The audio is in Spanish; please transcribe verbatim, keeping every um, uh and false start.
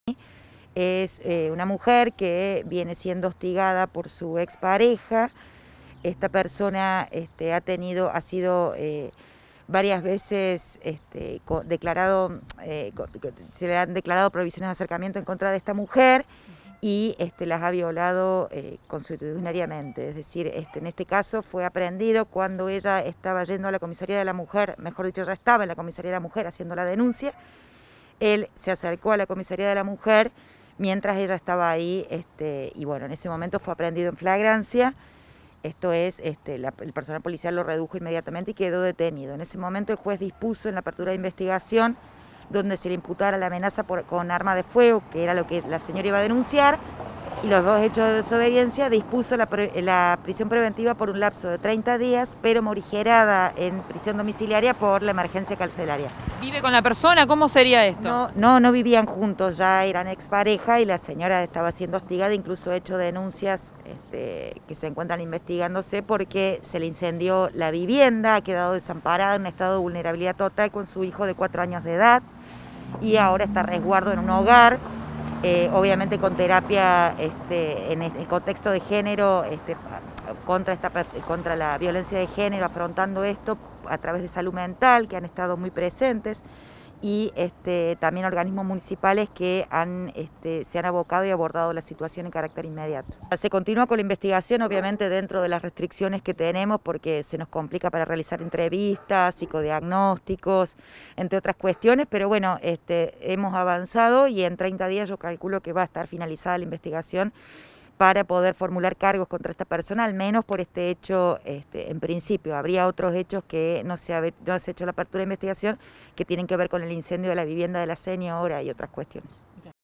Es eh, una mujer que viene siendo hostigada por su expareja. Esta persona este, ha tenido, ha sido eh, varias veces este, declarado, eh, se le han declarado prohibiciones de acercamiento en contra de esta mujer y este, las ha violado eh, consuetudinariamente. Es decir, este, en este caso fue aprehendido cuando ella estaba yendo a la comisaría de la mujer, mejor dicho, ya estaba en la comisaría de la mujer haciendo la denuncia. Él se acercó a la comisaría de la mujer mientras ella estaba ahí, este, y bueno, en ese momento fue aprehendido en flagrancia. Esto es, este, la, el personal policial lo redujo inmediatamente y quedó detenido. En ese momento el juez dispuso en la apertura de investigación donde se le imputara la amenaza por, con arma de fuego, que era lo que la señora iba a denunciar, y los dos hechos de desobediencia. Dispuso la, la prisión preventiva por un lapso de treinta días, pero morigerada en prisión domiciliaria por la emergencia carcelaria. ¿Vive con la persona? ¿Cómo sería esto? No, no, no vivían juntos, ya eran expareja y la señora estaba siendo hostigada, incluso ha hecho denuncias este, que se encuentran investigándose porque se le incendió la vivienda, ha quedado desamparada en un estado de vulnerabilidad total con su hijo de cuatro años de edad y ahora está a resguardo en un hogar. Eh, obviamente con terapia este, en el contexto de género, este, contra, esta, contra la violencia de género, afrontando esto a través de salud mental, que han estado muy presentes, y este, también organismos municipales que han, este, se han abocado y abordado la situación en carácter inmediato. Se continúa con la investigación, obviamente dentro de las restricciones que tenemos, porque se nos complica para realizar entrevistas, psicodiagnósticos, entre otras cuestiones, pero bueno, este, hemos avanzado y en treinta días yo calculo que va a estar finalizada la investigación para poder formular cargos contra esta persona, al menos por este hecho, este, en principio. Habría otros hechos que no se, ha, no se ha hecho la apertura de investigación que tienen que ver con el incendio de la vivienda de la señora y otras cuestiones.